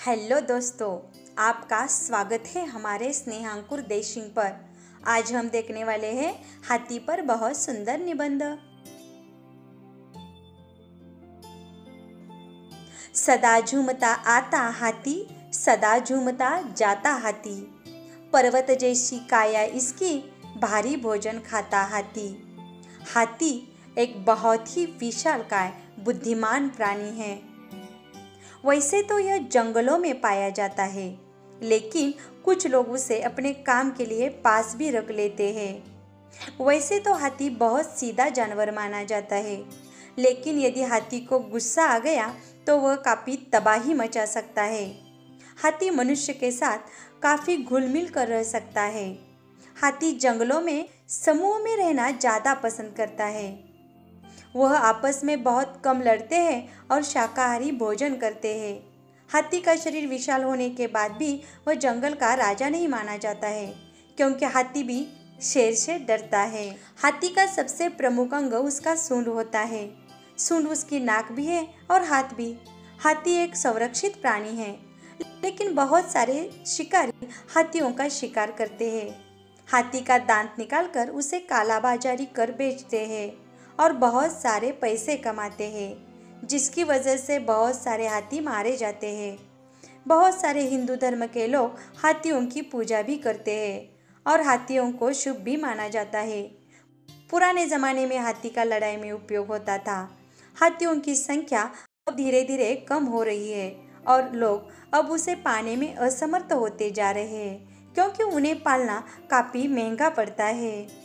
Hello दोस्तों, आपका स्वागत है हमारे स्नेहांकुर देशिंग पर। आज हम देखने वाले हैं हाथी पर बहुत सुंदर निबंध। सदा झूमता आता हाथी, सदा झूमता जाता हाथी। पर्वत जैसी काया इसकी, भारी भोजन खाता हाथी। हाथी एक बहुत ही विशालकाय बुद्धिमान प्राणी है। वैसे तो यह जंगलों में पाया जाता है, लेकिन कुछ लोग उसे अपने काम के लिए पास भी रख लेते हैं। वैसे तो हाथी बहुत सीधा जानवर माना जाता है, लेकिन यदि हाथी को गुस्सा आ गया तो वह काफ़ी तबाही मचा सकता है। हाथी मनुष्य के साथ काफ़ी घुल मिल कर रह सकता है। हाथी जंगलों में समूह में रहना ज़्यादा पसंद करता है। वह आपस में बहुत कम लड़ते हैं और शाकाहारी भोजन करते हैं। हाथी का शरीर विशाल होने के बाद भी वह जंगल का राजा नहीं माना जाता है, क्योंकि हाथी भी शेर से डरता है। हाथी का सबसे प्रमुख अंग उसका सूंड होता है। सूंड उसकी नाक भी है और हाथ भी। हाथी एक संरक्षित प्राणी है, लेकिन बहुत सारे शिकारी हाथियों का शिकार करते हैं। हाथी का दांत निकालकर उसे कालाबाजारी कर बेचते हैं और बहुत सारे पैसे कमाते हैं, जिसकी वजह से बहुत सारे हाथी मारे जाते हैं। बहुत सारे हिंदू धर्म के लोग हाथियों की पूजा भी करते हैं और हाथियों को शुभ भी माना जाता है। पुराने ज़माने में हाथी का लड़ाई में उपयोग होता था। हाथियों की संख्या अब धीरे धीरे कम हो रही है और लोग अब उसे पाने में असमर्थ होते जा रहे हैं, क्योंकि उन्हें पालना काफ़ी महंगा पड़ता है।